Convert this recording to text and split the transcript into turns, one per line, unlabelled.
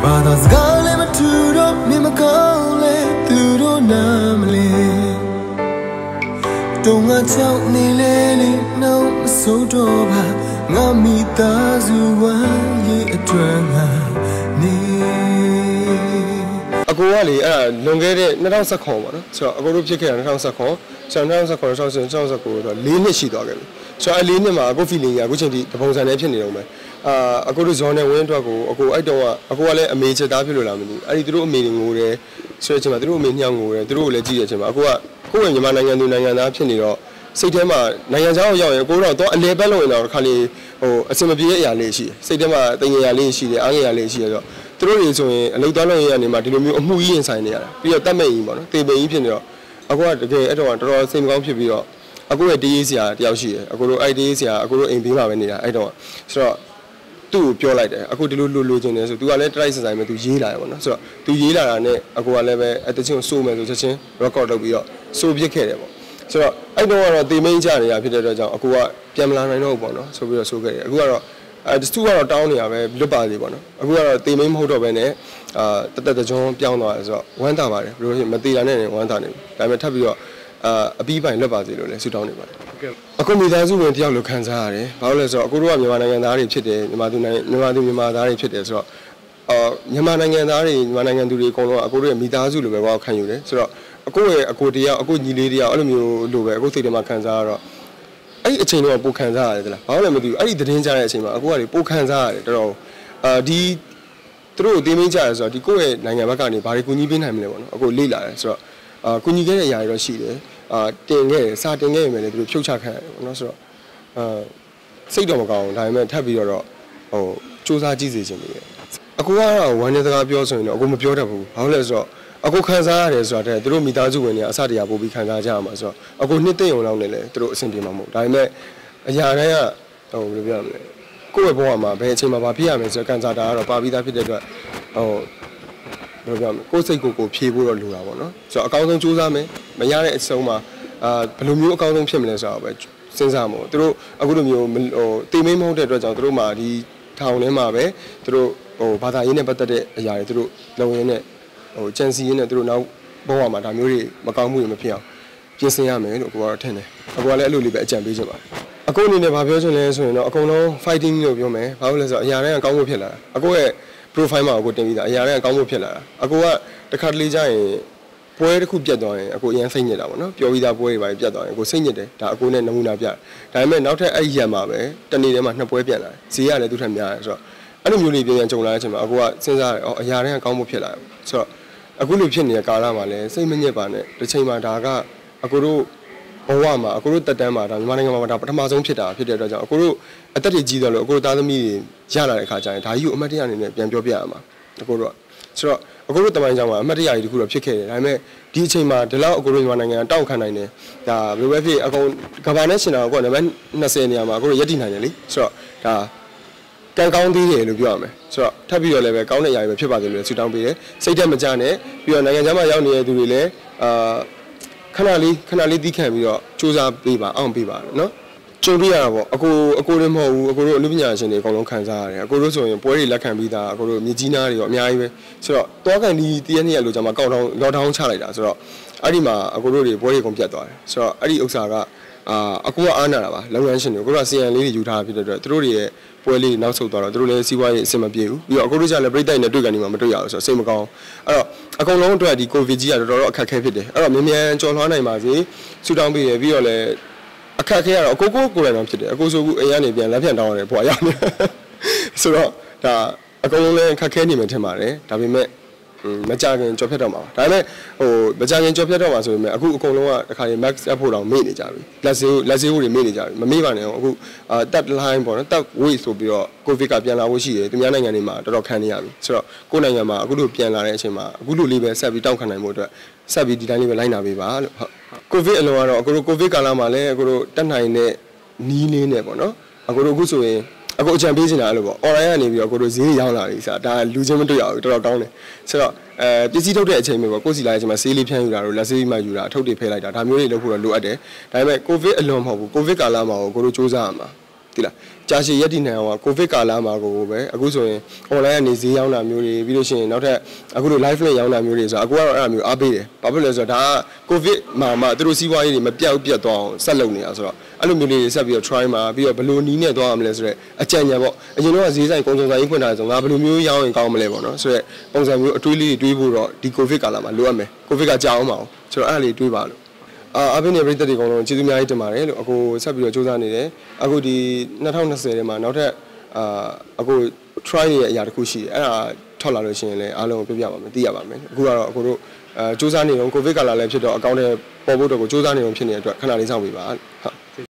Others gone let me to me my call through namely. Don't I tell me lady no so doba ngamita zuwa ye atwanga ni.
Aguali longere 2010ပါနော်ဆိုတော့အကိုတို့ဖြစ်ခဲ့တာ2010ဆိုတော့2019လေးနှစ်ရှိသွားခဲ့ပြီဆိုတော့လေးနှစ်မှာအခု feeling ကအခုချိန်ထိတပုံစံနဲ့ဖြစ်နေတော့မယ်အခုတို့ zone နဲ့ဝင်းအတွက်ကိုအခုအဲ့တော့အခုကလည်းအမေချက်သားဖြစ်လို့လားမသိဘူးအဲ့ဒီသူတို့အမေတွေငိုတယ်ဆိုတဲ့အချိန်မှာသူတို့အမေညောင်ငိုတယ်သူတို့ကိုလည်းကြည့်တဲ့အချိန်မှာအခုကကိုယ့်ရဲ့မြန်မာနိုင်ငံသူနိုင်ငံသားဖြစ်နေတော့စိတ်ထဲမှာနိုင်ငံခြားကိုရောက်ရင်ကိုတော့အလဲပတ်လို့ရင်တော့ခါလေးဟိုအစင်မပြေတဲ့အရာလေးရှိတယ်စိတ်ထဲမှာတင်ငယ်ရာလေးရှိတယ်အားငယ်ရာလေးရှိတယ်ဆိုတော့သူတို့တွေဆိုရင်အလုပ်သားလုပ်ရနေမှာဒီလိုမျိုးအမှုကြီးရင်ဆိုင်နေရတာပြီးတော့တတ်မဲ့ကြီးပေါ့နော်တေပင်ကြီးဖြစ်နေတော့အခုကတကယ်အဲ့တော့တော်တော်စိတ်မကောင်းဖြစ်ပြီးတော့အခုရဲ့တေးရေးဆရာတယောက်ရှိတယ်အခုတို့အဲ့တေးရေးဆရာအခုတို့အိမ်ဘေးမှာပဲနေတာအဲ့တော့ဆိုတော့သူ့ကိုပြောလိုက်တယ်အခုဒီလိုလိုချင်တယ်ဆိုသူကလည်းတရိုက်ဆိုင်ပဲသူရေးလာတယ်ပေါ့နော်ဆိုတော့သူရေးလာတာနဲ့အခုကလည်းပဲအတချင်းကိုစိုးမယ်ဆိုချက်ချင်း record လုပ်ပြီးတော့စိုးပြစ်ခဲ့တယ်ပေါ့ဆိုတော့အဲ့တော့ကတော့တေမင်းကြနေတာဖြစ်တဲ့အတွက်ကြောင့်အခုကပြန်မလာနိုင်တော့ဘူးပေါ့နော်ဆိုပြီးတော့စိုးခဲ့တယ်အခုကတော့တစတူကတော့တောင်းနေရပဲလွတ်ပါသေးပေါ့နော်အခုကတော့တေမင်းမဟုတ်တော့ဘဲနဲ့တကြုံပြောင်းသွားတယ်ဆိုတော့ဝမ်းသာပါတယ်ဘယ်လိုမသေးတာနဲ့ဝမ်းသာနေပြီဒါပေမဲ့ထပ်ပြီးတော့အပြီးပိုင်းလွတ်ပါစေလို့လည်းဆုတောင်းနေပါတယ်အခုမိသားစုဝင်တယောက်လိုခံစားရတယ်ဘာလို့လဲဆိုတော့အခုတို့ကမြန်မာနိုင်ငံသားတွေဖြစ်တယ်မြန်မာသားတွေဖြစ်တယ်ဆိုတော့မြန်မာနိုင်ငံသားတွေမြန်မာနိုင်ငံသူတွေအကုန်လုံးအခုတို့ရဲ့မိသားစုလိုပဲဘာခံယူတယ်ဆိုတော့အခုရဲ့အကိုတယောက်အခုညီလေးတယောက်အဲ့လိုမျိုးလိုပဲအခုစိတ်ထဲမှာခံစားရတော့အဲ့ဒီအချိန်တော့ပိုခံစားရတယ်လားဘာလို့လဲမသိဘူးအဲ့ဒီသတင်းကြားတဲ့အချိန်မှာအခုကလေပိုခံစားရတယ်တော်တော်ဒီသူတို့တင်းမင်းကြရဆိုတော့ဒီကိုယ့်ရဲ့နိုင်ငံဘက်ကနေဘာတွေကူညီပေးနိုင်မလဲပေါ့နော်အခုလေ့လာတယ်ဆိုတော့ကူညီခဲ့တဲ့အရာတွေတော့ရှိတယ်တင်ခဲ့တယ်စာတင်ခဲ့ရမယ်လေသူတို့ဖြုတ်ချခံရတယ်ပေါ့နော်ဆိုတော့စိတ်တော့မကောင်းဘူးဒါပေမဲ့ထပ်ပြီးတော့ဟိုစူးစမ်းကြည့်စေချင်တယ်အခုကတော့ဝမ်းနေစကားပြောဆိုရင်တော့အခုမပြောတတ်ဘူးဘာလို့လဲဆိုတော့အခုခံစားရတယ်ဆိုတာတဲ့သူတို့မိသားစုဝင်တွေအစတရားပို့ပြီးခံစားကြရမှာဆိုတော့အခုနှစ်သိမ့်အောင်လောက်နေလေသူတို့အဆင်ပြေမှာမဟုတ်ဒါပေမဲ့အရာတိုင်းကဟိုဘယ်လိုပြောရမလဲကိုယ့်ရဲ့ဘဝမှာဘယ်အချိန်မှာဘာဖြစ်ရမလဲဆိုတော့ကန်စာတာကတော့ပါပြီးသားဖြစ်တဲ့အတွက်ဟိုဘယ်လိုပြောမလဲကိုယ်စိတ်ကိုဖြေဖို့တော့လိုတာပေါ့နော်ဆိုတော့အကောင်းဆုံးစူးစမ်းမယ်မရတဲ့အဆုံးမှာဘယ်လိုမျိုးအကောင်းဆုံးဖြစ်မလဲဆိုတော့ပဲစဉ်းစားမို့သူတို့အခုလိုမျိုးဟိုတေမင်းမဟုတ်တဲ့အတွက်ကြောင့်သူတို့မှာဒီထောင်ထဲမှာပဲသူတို့ဟိုဘာသာရေးနဲ့ပတ်သက်တဲ့အရာတွေသူတို့လုံရင်းနဲ့ဟိုချန်စီရင်းနဲ့သူတို့နောက်ဘဝမှာဒါမျိုးတွေမကောင်းမှုတွေမဖြစ်အောင်ပြင်ဆင်ရမယ်လို့ကိုကတော့ထင်တယ်အကူကလည်းအဲ့လိုလေးပဲအကြံပေးချင်ပါတယ်အခုအနေနဲ့ဗာပြောချင်လဲဆိုရင်တော့အကုန်လုံး fighting လို့ပြောမယ်ဘာလို့လဲဆိုတော့အရာတိုင်းကကောင်းဖို့ဖြစ်လာတာအကူရဲ့ profile မှာကိုတင်ပြီးသားအရာတိုင်းကကောင်းဖို့ဖြစ်လာတာအကူကတခါတလေကျရင်ပွဲတစ်ခုပြတ်သွားရင်အကူအရင်စိတ်ညစ်တာပေါ့နော်ပြောပြီးသားပွဲတွေပါပြတ်သွားရင်အကူစိတ်ညစ်တယ်ဒါအကူနဲ့နမူနာပြတယ်ဒါပေမဲ့နောက်ထပ်အဲ့ဒီရက်မှာပဲတနေ့တည်းမှာနှစ်ပွဲပြန်လာတယ်ဈေးကလည်းသူ့ထက်များတယ်ဆိုတော့အဲ့လိုမျိုးလေးပြန်ကြုံလာတဲ့အချိန်မှာအကူကစဉ်းစားတယ်အရာတိုင်းကကောင်းဖို့ဖြစ်လာတယ်ဆိုတော့အခုလိုဖြစ်နေတဲ့ကာလမှာလည်းစိတ်မညစ်ပါနဲ့တစ်ချိန်မှာဒါကအကူတို့ဘဝမှာအကူတို့တက်တန်းမှာဒါမြန်မာနိုင်ငံမှာဒါပထမဆုံးဖြစ်တာဖြစ်တဲ့အတွက်ကြောင့်အကူတို့အသက်တွေကြီးသွားလို့အကူတို့သားသမီးတွေရလာတဲ့ခါကျရင်ဒါကြီးကိုအမတ်တရအနေနဲ့ပြန်ပြောပြရမှာအကူတို့ဆိုတော့အကူတို့တမိုင်းကြောင်မှာအမတ်တရကြီးတခုတော့ဖြစ်ခဲ့တယ်ဒါပေမဲ့ဒီအချိန်မှာဒီလောက်အကူတို့မြန်မာနိုင်ငံတောက်ခံနိုင်တယ်ဒါဘယ်လိုပဲဖြစ်အကုန်ကဘာနဲ့ရှင်တာကိုနံပါတ်20နေရာမှာအကူတို့ရပ်တည်နိုင်တယ်လေဆိုတော့ဒါကံကောင်းသေးတယ်လို့ပြောရမယ်ဆိုတော့ထပ်ပြီးတော့လည်းပဲကောင်းတဲ့အရာတွေပဲဖြစ်ပါသေးတယ်လို့ဆုတောင်းပေးတယ်စိတ်တက်မကြနဲ့ပြီးတော့နိုင်ငံခြားမှာရောက်နေတဲ့သူတွေလည်းခဏလေးတီးခံပြီးတော့စူးစမ်းပေးပါအောင်ပေးပါနော်ကြုံပြရတာပေါ့အကိုတွေမဟုတ်ဘူးအကိုတို့အနုပညာရှင်တွေအကုန်လုံးခံစားရတယ်အကိုတို့ဆိုရင်ပွဲတွေလက်ခံပြီးသားအကိုတို့မြေကြီးနားတွေရောအများကြီးပဲဆိုတော့တောကန်ဒီတရက်နှစ်ရက်လို့ကျွန်မကောက်ထောင်းလော့ဒေါင်းချလိုက်တာဆိုတော့အဲ့ဒီမှာအကိုတို့တွေပွဲတွေကုန်ပြတ်သွားတယ်ဆိုတော့အဲ့ဒီဥစ္စာကအကူကအားနာတာပါလုပ်ငန်းရှင်တွေကိုက CN လေးတွေယူထားဖြစ်တဲ့အတွက်သူတို့တွေရဲ့ပွဲလေးနောက်ဆုတ်သွားတော့သူတို့လည်းစီးပွားရေးအဆင်မပြေဘူးပြီးတော့အခုတို့ကျလည်းပြိတ္တိုင်နဲ့တွေ့ကန်နေမှာမတွေ့ရဘူးဆိုတော့စိတ်မကောင်းအဲ့တော့အကုန်လုံးအတွက်ဒီကိုဗစ်ကြီးကတော်တော်အခက်အခဲဖြစ်တယ်အဲ့တော့မြန်ကြော်လွှားနိုင်ပါစေဆူတောင်းပေးတယ်ပြီးတော့လည်းအခက်အခဲကတော့အကိုကိုယ်တိုင်မှဖြစ်တယ်အကိုဆိုကူအိမ်ကနေပြန်လက်ဖြန့်တောင်းရတယ်ဘွာရောက်နေဆိုတော့ဒါအကုန်လုံးလည်းအခက်အခဲနေမှထင်ပါတယ်ဒါပေမဲ့မကြခင်ကြော်ဖြတ်တော့မှာဒါပေမဲ့ဟိုမကြခင်ကြော်ဖြတ်တော့မှာဆိုပေမဲ့အခုအကုန်လုံးကတခါရင် max အဖို့တောင်မေ့နေကြပြီလက်ဆေးဖို့တွေမေ့နေကြပြီမမေ့ပါနဲ့အခုတက် line ပေါ့နော်တက် weight ဆိုပြီးတော့ covid ကပြန်လာဖို့ရှိတယ်သူများနိုင်ငံတွေမှာတော်တော်ခံနေရပြီဆိုတော့ကိုယ်နိုင်ငံမှာအခုလိုပြန်လာတဲ့အချိန်မှာအခုလိုလေးပဲဆက်ပြီးတောက်ခံနိုင်ဖို့အတွက်ဆက်ပြီးဒီတိုင်းလေးပဲလိုက်နာပေးပါလို့ဟုတ် covid အလုံးကတော့အခုလို covid ကာလမှာလည်းအခုလိုတက်နိုင်တဲ့နီးလေးနဲ့ပေါ့နော်အခုလိုအခုဆိုရင်အခုအကြံပေးနေတာလို့ပေါ့ online ကနေပြီးတော့ကိုတို့ဈေးရောင်းလာပြီဆိုတာဒါလူချင်းမတွေ့ရဘူးတော်တော်ကောင်းတယ်ဆိုတော့ပစ္စည်းထုတ်တဲ့အချိန်မျိုးပေါ့ကိုစီလာတဲ့အချိန်မှာဆေးလေးဖြန်းယူတာတို့လက်ဆေးပြီးမှယူတာအထုတ်တွေဖဲလိုက်တာဒါမျိုးတွေလုပ်ဖို့တော့လိုအပ်တယ်ဒါပေမဲ့ကိုဗစ်အလွန်မဟုတ်ဘူးကိုဗစ်ကာလမှာကိုတို့စူးစမ်းရမှာဒီလားကြာရှည်ရက်တည်နေအောင်ကကိုဗစ်ကာလမှာကိုပဲအခုဆိုရင် online ကနေဈေးရောင်းတာမျိုးတွေပြီးလို့ရှိရင်နောက်ထပ်အခုလို live နဲ့ရောင်းတာမျိုးတွေဆိုတော့အခုကတော့အဲ့ဒါမျိုးအားပေးတယ်ဘာဖြစ်လဲဆိုတော့ဒါကကိုဗစ်မှာမှသူတို့စီးပွားရေးတွေမပြတ်ပြတ်သွားအောင်ဆက်လုပ်နေတာဆိုတော့အဲ့လိုမျိုးလေးတွေဆက်ပြီးတော့ try မှာပြီးတော့ဘယ်လိုနီးနဲ့သွားရမလဲဆိုတော့အကြံဉာဏ်ပေါ့အရင်တော့ဈေးဆိုင်ကုန်စုံဆိုင်ကြီးဖွင့်ထားတယ်ဆိုငါဘယ်လိုမျိုးရောင်းရင်ကောင်းမလဲပေါ့နော်ဆိုတော့ပုံစံမျိုးအတွေးလေးတွေတွေးဖို့တော့ဒီကိုဗစ်ကာလမှာလိုအပ်မယ်ကိုဗစ်ကကြာအောင်မအောင်ဆိုတော့အဲ့ဒါလေးတွေးပါလို့အပြင်နေပြည်သက်တွေအကုန်လုံးကျေးဇူးအများကြီးတင်ပါတယ်လို့အခုဆက်ပြီးတော့စူးစမ်းနေတယ်အခုဒီ2020ထဲမှာနောက်ထပ်အခု try ရဲ့အရာတစ်ခုရှိတယ်အဲ့ဒါထွက်လာလို့ရှိရင်လည်းအားလုံးပြပြပါမယ်သိရပါမယ်အခုကတော့အခုတို့စူးစမ်းနေတော့ကိုဗစ်ကာလလည်းဖြစ်တော့အကောင့်ထဲပေါ်ဖို့တော့ကိုစူးစမ်းနေတော့ဖြစ်နေတဲ့အတွက်ခဏလေးစောင့်ပေးပါဟုတ်